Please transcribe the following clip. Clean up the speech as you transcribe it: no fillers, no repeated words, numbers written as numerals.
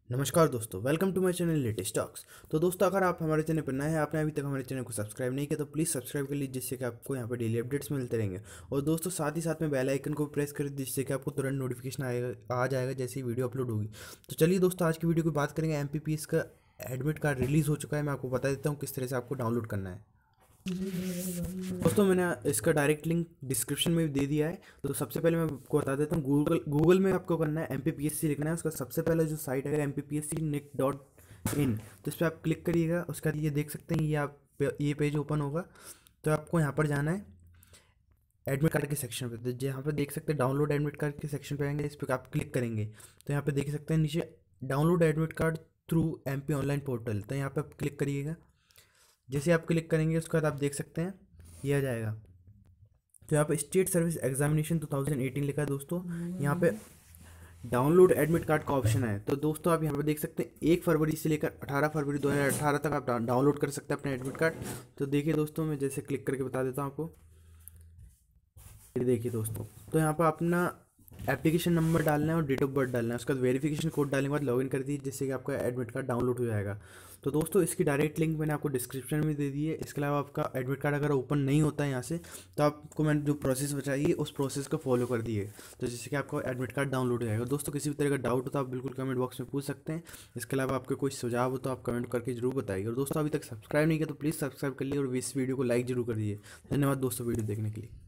नमस्कार दोस्तों, welcome to my channel latest talks. तो दोस्तों, अगर आप हमारे चैनल पर नए हैं, आपने अभी तक हमारे चैनल को सब्सक्राइब नहीं किया तो प्लीज़ सब्सक्राइब कर लीजिए, जिससे कि आपको यहाँ पर डेली अपडेट्स मिलते रहेंगे। और दोस्तों, साथ ही साथ में बेल आइकन को प्रेस कर दीजिए, जिससे कि आपको तुरंत नोटिफिकेशन आ जाएगा जैसे ही वीडियो अपलोड होगी। तो चलिए दोस्तों, आज की वीडियो की बात करेंगे। एमपीपीएस का एडमिट कार्ड रिलीज़ हो चुका है। मैं आपको बता देता हूँ किस तरह से आपको डाउनलोड करना है। दोस्तों, मैंने इसका डायरेक्ट लिंक डिस्क्रिप्शन में भी दे दिया है। तो सबसे पहले मैं आपको बता देता हूँ, गूगल में आपको करना है, एमपीपीएससी लिखना है। उसका सबसे पहले जो साइट है MPPSC.NIC.IN, तो इस पर आप क्लिक करिएगा। उसका ये देख सकते हैं, ये पेज ओपन होगा। तो आपको यहाँ पर जाना है एडमिट कार्ड के सेक्शन पे। तो यहाँ पर देख सकते हैं डाउनलोड एडमिट कार्ड के सेक्शन पे आएंगे, इस पर आप क्लिक करेंगे तो यहाँ पे देख सकते हैं नीचे download admit card through MP online portal. तो यहाँ पे आप क्लिक करिएगा। जैसे आप क्लिक करेंगे उसके बाद आप देख सकते हैं ये आ जाएगा। तो यहाँ पे स्टेट सर्विस एग्जामिनेशन 2018 लिखा है दोस्तों। यहाँ पे डाउनलोड एडमिट कार्ड का ऑप्शन है। तो दोस्तों, आप यहाँ पे देख सकते हैं 1 फरवरी से लेकर 18 फरवरी 2018 तक आप डाउनलोड कर सकते हैं अपना एडमिट कार्ड। तो देखिए दोस्तों, मैं जैसे क्लिक करके बता देता हूँ आपको। ये देखिए दोस्तों, तो यहाँ पर अपना एप्लीकेशन नंबर डालना है और डेट ऑफ बर्थ डालना है। उसका वेरिफिकेशन कोड डालने के बाद लॉगिन कर दीजिए, जिससे कि आपका एडमिट कार्ड डाउनलोड हो जाएगा। तो दोस्तों, इसकी डायरेक्ट लिंक मैंने आपको डिस्क्रिप्शन में दे दी है। इसके अलावा आपका एडमिट कार्ड अगर ओपन नहीं होता है यहाँ से, तो आपको मैंने जो प्रोसेस बताई है उस प्रोसेस को फॉलो कर दिए, तो जिससे कि आपका एडमिट कार्ड डाउनलोड हो जाएगा। दोस्तों, किसी भी तरह का डाउट हो तो आप बिल्कुल कमेंट बॉक्स में पूछ सकते हैं। इसके अलावा आपके कोई सुझाव हो तो आप कमेंट करके जरूर बताइए। और दोस्तों, अभी तक सब्सक्राइब नहीं किया तो प्लीज़ सब्सक्राइब कर लीजिए और इस वीडियो को लाइक जरूर कर दीजिए। धन्यवाद दोस्तों वीडियो देखने के लिए।